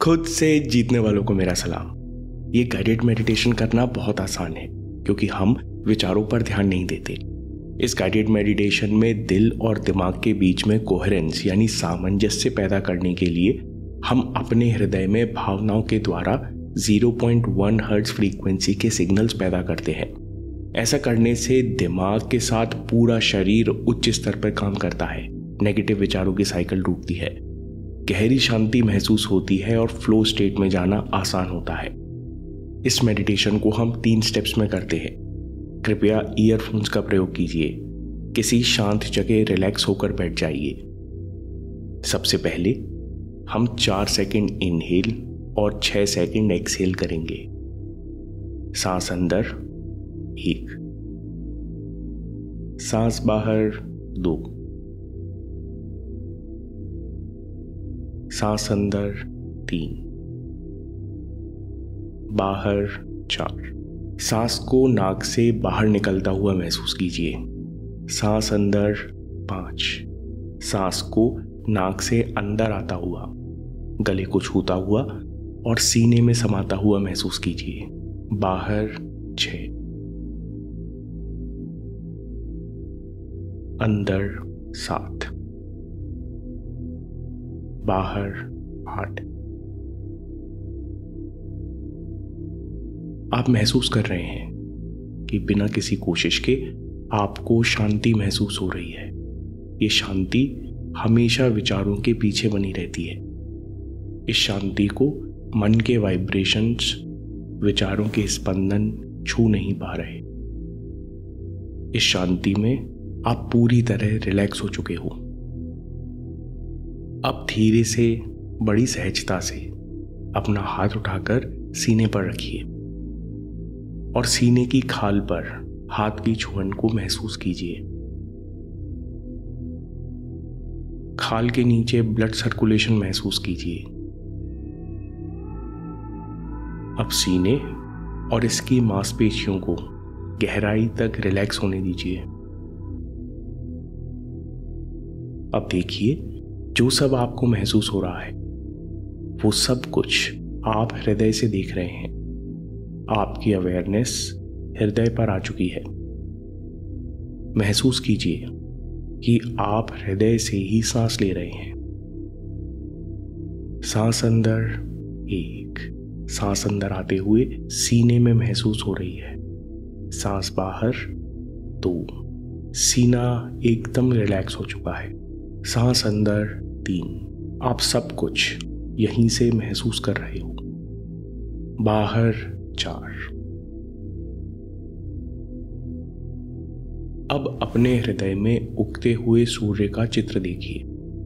खुद से जीतने वालों को मेरा सलाम। ये गाइडेड मेडिटेशन करना बहुत आसान है क्योंकि हम विचारों पर ध्यान नहीं देते। इस गाइडेड मेडिटेशन में दिल और दिमाग के बीच में कोहेरेंस यानी सामंजस्य पैदा करने के लिए हम अपने हृदय में भावनाओं के द्वारा 0.1 हर्ट्ज फ्रीक्वेंसी के सिग्नल्स पैदा करते हैं। ऐसा करने से दिमाग के साथ पूरा शरीर उच्च स्तर पर काम करता है, नेगेटिव विचारों की साइकिल टूटती है, गहरी शांति महसूस होती है और फ्लो स्टेट में जाना आसान होता है। इस मेडिटेशन को हम 3 स्टेप्स में करते हैं। कृपया ईयरफोन्स का प्रयोग कीजिए। किसी शांत जगह रिलैक्स होकर बैठ जाइए। सबसे पहले हम 4 सेकंड इनहेल और 6 सेकंड एक्सहेल करेंगे। सांस अंदर 1, सांस बाहर 2, सांस अंदर 3, बाहर 4। सांस को नाक से बाहर निकलता हुआ महसूस कीजिए। सांस अंदर 5, सांस को नाक से अंदर आता हुआ, गले को छूता हुआ और सीने में समाता हुआ महसूस कीजिए। बाहर 6, अंदर 7, बाहर 8। आप महसूस कर रहे हैं कि बिना किसी कोशिश के आपको शांति महसूस हो रही है। ये शांति हमेशा विचारों के पीछे बनी रहती है। इस शांति को मन के वाइब्रेशंस, विचारों के स्पंदन छू नहीं पा रहे। इस शांति में आप पूरी तरह रिलैक्स हो चुके हो। अब धीरे से, बड़ी सहजता से अपना हाथ उठाकर सीने पर रखिए और सीने की खाल पर हाथ की छुअन को महसूस कीजिए। खाल के नीचे ब्लड सर्कुलेशन महसूस कीजिए। अब सीने और इसकी मांसपेशियों को गहराई तक रिलैक्स होने दीजिए। अब देखिए, जो सब आपको महसूस हो रहा है वो सब कुछ आप हृदय से देख रहे हैं। आपकी अवेयरनेस हृदय पर आ चुकी है। महसूस कीजिए कि आप हृदय से ही सांस ले रहे हैं। सांस अंदर 1, सांस अंदर आते हुए सीने में महसूस हो रही है। सांस बाहर 2, सीना एकदम रिलैक्स हो चुका है। सांस अंदर 3, आप सब कुछ यहीं से महसूस कर रहे हो। बाहर 4। अब अपने हृदय में उगते हुए सूर्य का चित्र देखिए,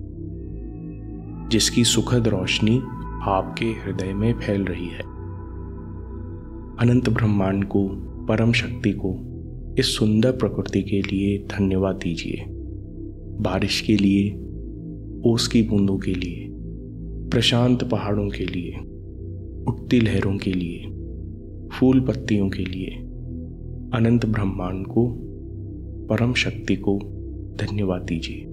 जिसकी सुखद रोशनी आपके हृदय में फैल रही है। अनंत ब्रह्मांड को, परम शक्ति को, इस सुंदर प्रकृति के लिए धन्यवाद दीजिए। बारिश के लिए, ओस की बूंदों के लिए, प्रशांत पहाड़ों के लिए, उठती लहरों के लिए, फूल पत्तियों के लिए, अनंत ब्रह्मांड को, परम शक्ति को धन्यवाद दीजिए।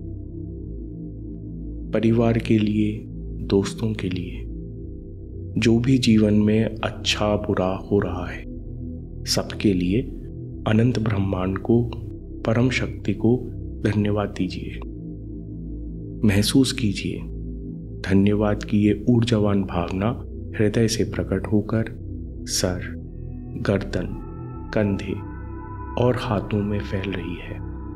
परिवार के लिए, दोस्तों के लिए, जो भी जीवन में अच्छा बुरा हो रहा है, सबके लिए अनंत ब्रह्मांड को, परम शक्ति को धन्यवाद दीजिए। महसूस कीजिए धन्यवाद की ये ऊर्जावान भावना हृदय से प्रकट होकर सर, गर्दन, कंधे और हाथों में फैल रही है।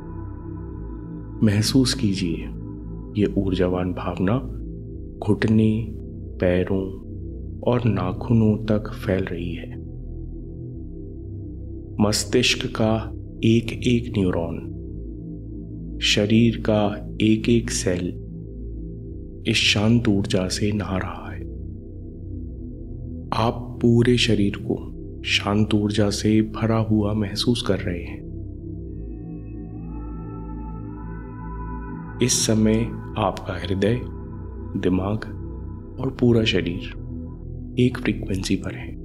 महसूस कीजिए ये ऊर्जावान भावना घुटने, पैरों और नाखूनों तक फैल रही है। मस्तिष्क का एक एक न्यूरॉन, शरीर का एक एक सेल इस शांत ऊर्जा से नहा रहा है। आप पूरे शरीर को शांत ऊर्जा से भरा हुआ महसूस कर रहे हैं। इस समय आपका हृदय, दिमाग और पूरा शरीर एक फ्रीक्वेंसी पर है।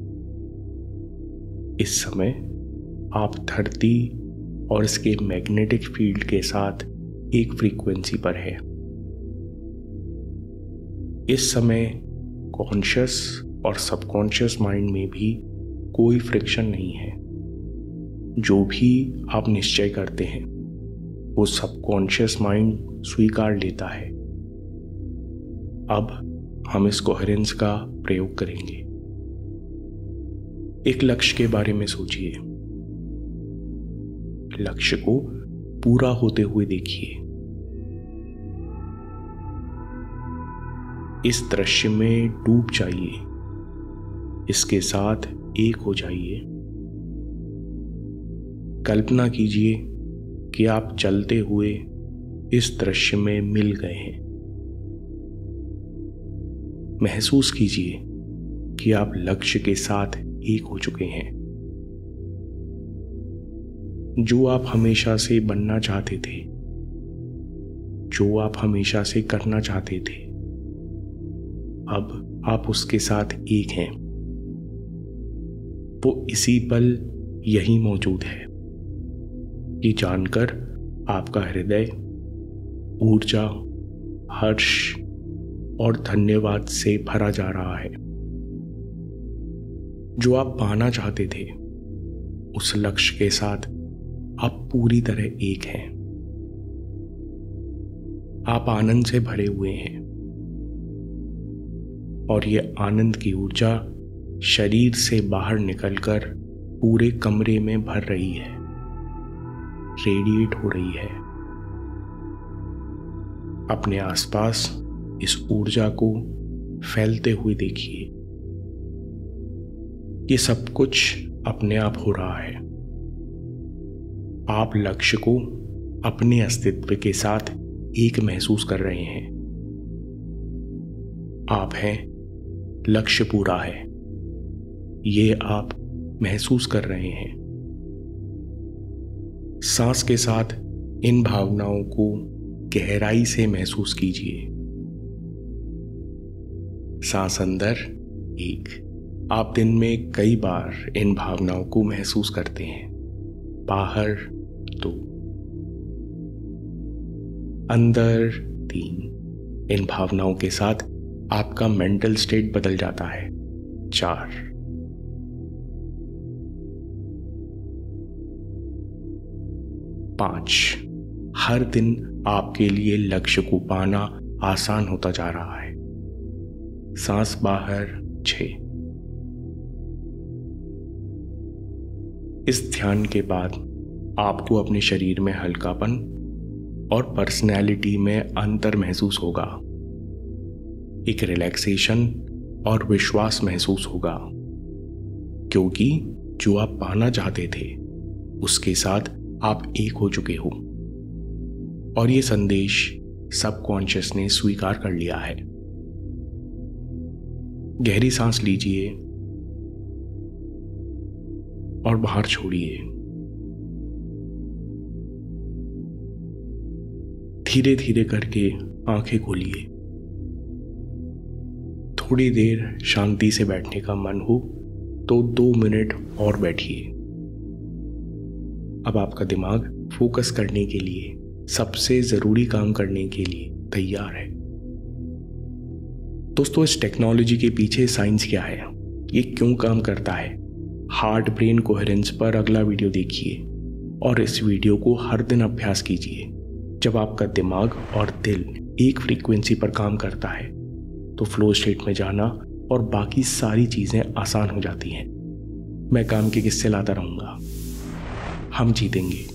इस समय आप धरती और इसके मैग्नेटिक फील्ड के साथ एक फ्रीक्वेंसी पर है। इस समय कॉन्शियस और सबकॉन्शियस माइंड में भी कोई फ्रिक्शन नहीं है। जो भी आप निश्चय करते हैं वो सबकॉन्शियस माइंड स्वीकार लेता है। अब हम इस कोहेरेंस का प्रयोग करेंगे। एक लक्ष्य के बारे में सोचिए। लक्ष्य को पूरा होते हुए देखिए। इस दृश्य में डूब जाइए, इसके साथ एक हो जाइए। कल्पना कीजिए कि आप चलते हुए इस दृश्य में मिल गए हैं। महसूस कीजिए कि आप लक्ष्य के साथ एक हो चुके हैं। जो आप हमेशा से बनना चाहते थे, जो आप हमेशा से करना चाहते थे, अब आप उसके साथ एक हैं। वो इसी पल यही मौजूद है। ये जानकर आपका हृदय ऊर्जा, हर्ष और धन्यवाद से भरा जा रहा है। जो आप पाना चाहते थे, उस लक्ष्य के साथ आप पूरी तरह एक हैं। आप आनंद से भरे हुए हैं और ये आनंद की ऊर्जा शरीर से बाहर निकलकर पूरे कमरे में भर रही है, रेडिएट हो रही है। अपने आसपास इस ऊर्जा को फैलते हुए देखिए। ये सब कुछ अपने आप हो रहा है। आप लक्ष्य को अपने अस्तित्व के साथ एक महसूस कर रहे हैं। आप हैं, लक्ष्य पूरा है, ये आप महसूस कर रहे हैं। सांस के साथ इन भावनाओं को गहराई से महसूस कीजिए। सांस अंदर 1। आप दिन में कई बार इन भावनाओं को महसूस करते हैं। बाहर 2। अंदर 3। इन भावनाओं के साथ आपका मेंटल स्टेट बदल जाता है। 4। 5। हर दिन आपके लिए लक्ष्य को पाना आसान होता जा रहा है। सांस बाहर 6। इस ध्यान के बाद आपको अपने शरीर में हल्कापन और पर्सनैलिटी में अंतर महसूस होगा। एक रिलैक्सेशन और विश्वास महसूस होगा, क्योंकि जो आप पाना चाहते थे उसके साथ आप एक हो चुके हो और ये संदेश सबकॉन्शियस ने स्वीकार कर लिया है। गहरी सांस लीजिए और बाहर छोड़िए। धीरे धीरे करके आंखें खोलिए। थोड़ी देर शांति से बैठने का मन हो तो 2 मिनट और बैठिए। अब आपका दिमाग फोकस करने के लिए, सबसे जरूरी काम करने के लिए तैयार है। दोस्तों, इस टेक्नोलॉजी के पीछे साइंस क्या है, ये क्यों काम करता है, हार्ट ब्रेन कोहेरेंस पर अगला वीडियो देखिए और इस वीडियो को हर दिन अभ्यास कीजिए। जब आपका दिमाग और दिल एक फ्रीक्वेंसी पर काम करता है तो फ्लो स्टेट में जाना और बाकी सारी चीजें आसान हो जाती हैं। मैं काम के किस्से लाता रहूंगा। हम जीतेंगे।